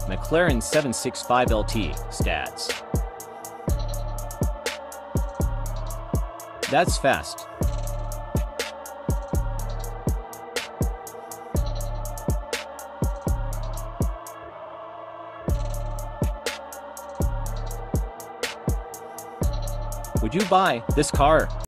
McLaren765lt Stats. That's fast. Would you buy this car?